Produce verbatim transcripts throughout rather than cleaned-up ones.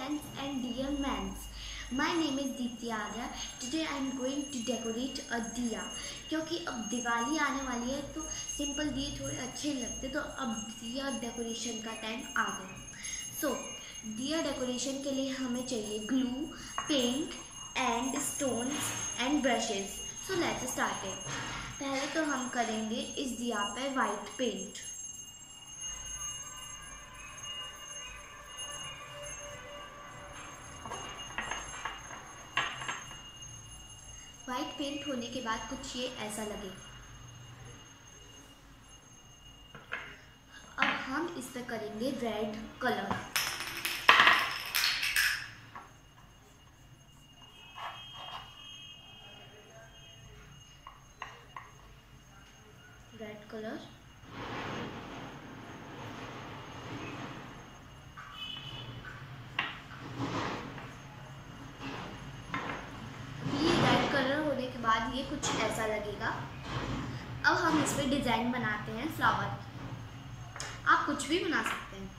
friends and dear mans. My name is Deepti'creation. Today I am going to decorate a diya. क्योंकि अब दिवाली आने वाली है तो सिंपल दिए थोड़े अच्छे लगते, तो अब दिया डेकोरेशन का टाइम आ गया. सो दिया डेकोरेशन के लिए हमें चाहिए glue, paint and stones and brushes. So let's start it. पहले तो हम करेंगे इस दिया पे वाइट पेंट. वाइट पेंट होने के बाद कुछ ये ऐसा लगेगा. अब हम इस पे करेंगे रेड कलर. रेड कलर होने के बाद ये कुछ ऐसा लगेगा. अब हम इस पे डिजाइन बनाते हैं फ्लावर. आप कुछ भी बना सकते हैं.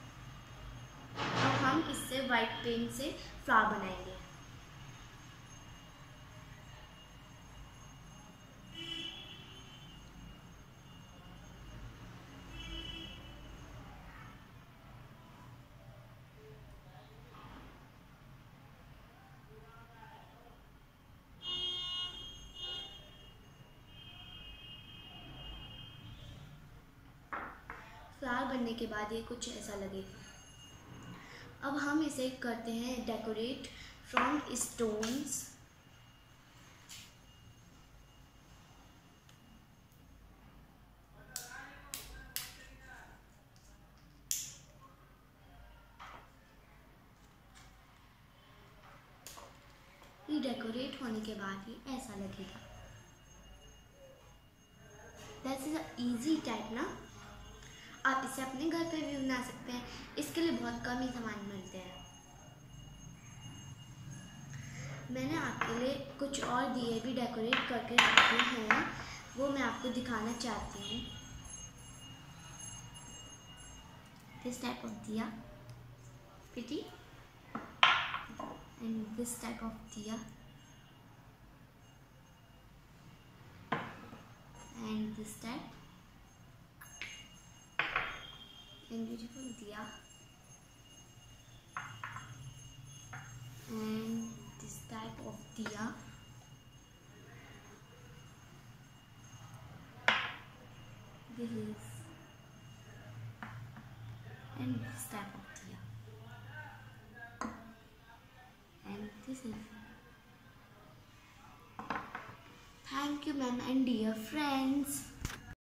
अब हम इससे वाइट पेंट से फ्लावर बनाएंगे. फ्लावर बनने के बाद ये कुछ ऐसा लगेगा. अब हम इसे करते हैं डेकोरेट फ्रॉम स्टोन्स. ये डेकोरेट होने के बाद ये ऐसा लगेगा. That's is a easy type ना. आप इसे अपने घर पे भी बना सकते हैं. इसके लिए बहुत कम ही सामान मिलते हैं. मैंने आपके लिए कुछ और दिए भी डेकोरेट करके रखे हैं, वो मैं आपको दिखाना चाहती हूँ. This type of diya pretty and this type of diya and this type and beautiful diya and this type of diya. This is and this type of diya and this is. Thank you ma'am and dear friends.